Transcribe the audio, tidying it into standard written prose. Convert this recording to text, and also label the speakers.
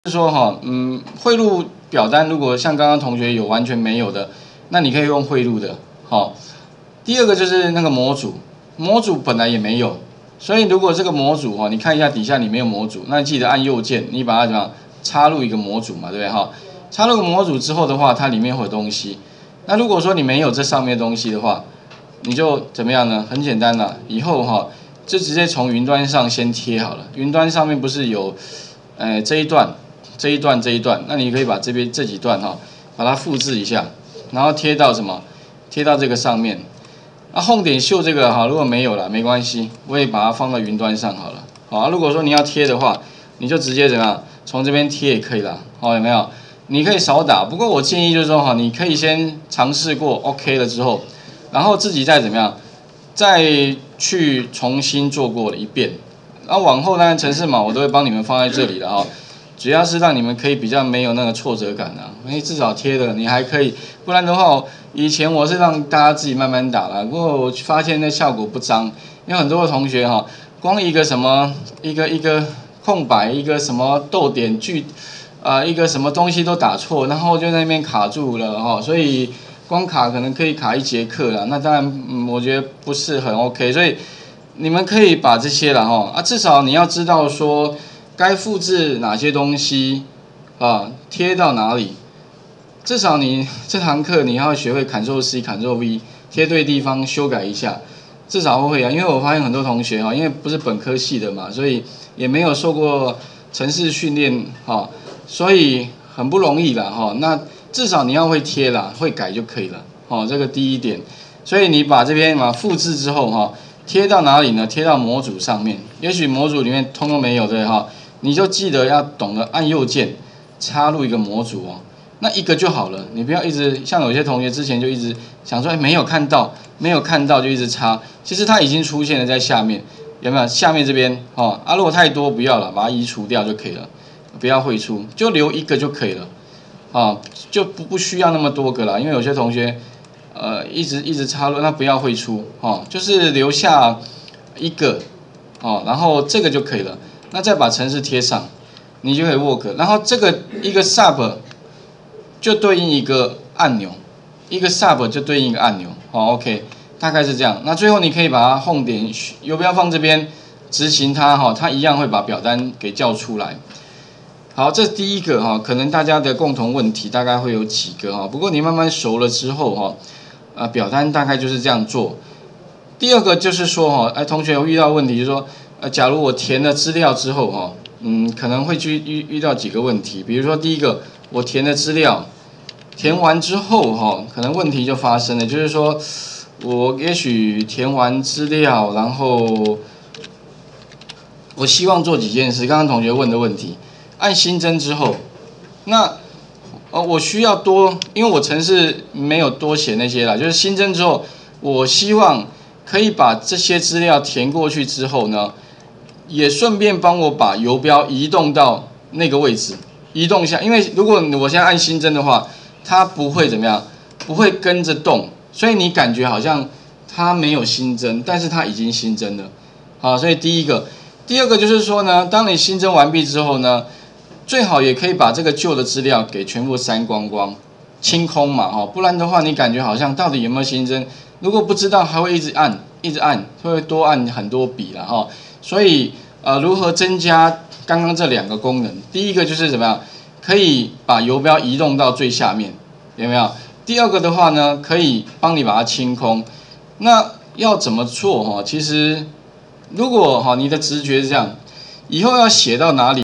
Speaker 1: 是说哈，汇入表单如果像刚刚同学有完全没有的，那你可以用汇入的。好，第二个就是那个模组，模组本来也没有，所以如果这个模组哈，你看一下底下你没有模组，那记得按右键，你把它怎么样插入一个模组嘛，对不对哈？插入个模组之后的话，它里面会有东西。那如果说你没有这上面的东西的话，你就怎么样呢？很简单啦，以后哈就直接从云端上先贴好了。云端上面不是有这一段。这一段，那你可以把这边这几段哈，把它复制一下，然后贴到什么？贴到这个上面。啊，home 点秀这个哈，如果没有了没关系，我也把它放到云端上好了。好，如果说你要贴的话，你就直接怎么样？从这边贴也可以啦。好，有没有？你可以少打，不过我建议就是说哈，你可以先尝试过 OK 了之后，然后自己再怎么样，再去重新做过了一遍。然后往后当然程式码我都会帮你们放在这里了哈。主要是让你们可以比较没有那个挫折感啊，因为至少贴了你还可以，不然的话，以前我是让大家自己慢慢打啦，不过我发现那效果不彰，因为很多的同学哈，光一个什么一个空白，一个什么逗点句，一个什么东西都打错，然后就在那边卡住了哈，所以光卡可能可以卡1节课啦，那当然我觉得不是很 OK， 所以你们可以把这些啦哈，至少你要知道说。该复制哪些东西啊？贴到哪里？至少你这堂课你要学会 Ctrl+C、Ctrl+V， 贴对地方修改一下，至少会啊。因为我发现很多同学哈，因为不是本科系的嘛，所以也没有受过程式训练哈，所以很不容易啦哈。那至少你要会贴啦，会改就可以了。哦，这个第一点。所以你把这边嘛复制之后哈，贴到哪里呢？贴到模组上面。也许模组里面通通没有对哈。你就记得要懂得按右键插入一个模组哦，那一个就好了，你不要一直像有些同学之前就一直想说，没有看到就一直插，其实它已经出现了在下面，有没有？下面这边哦，如果太多不要了，把它移除掉就可以了，不要汇出，就留一个就可以了，就不需要那么多个了，因为有些同学一直插入，那不要汇出就是留下一个然后这个就可以了。那再把程式贴上，你就可以 work。然后这个一个 sub 就对应一个按钮，一个 sub 就对应一个按钮。OK， 大概是这样。那最后你可以把它 home 点游标放这边，执行它它一样会把表单给叫出来。好，这是第一个可能大家的共同问题大概会有几个不过你慢慢熟了之后表单大概就是这样做。第二个就是说同学有遇到问题就是说。假如我填了资料之后可能会遇到几个问题，比如说第一个，我填了资料，填完之后可能问题就发生了，就是说我也许填完资料，然后我希望做几件事，刚刚同学问的问题，按新增之后，那我需要多，因为我程式没有多写那些啦，就是新增之后，我希望可以把这些资料填过去之后呢。也顺便帮我把游标移动到那个位置，移动一下，因为如果我现在按新增的话，它不会怎么样，不会跟着动，所以你感觉好像它没有新增，但是它已经新增了，好，所以第一个，第二个就是说呢，当你新增完毕之后呢，最好也可以把这个旧的资料给全部删光光，清空嘛，不然的话你感觉好像到底有没有新增，如果不知道还会一直按，会多按很多笔了所以如何增加刚刚这2个功能？第一个就是怎么样，可以把游标移动到最下面，有没有？第二个的话呢，可以帮你把它清空。那要怎么做其实如果你的直觉是这样，以后要写到哪里？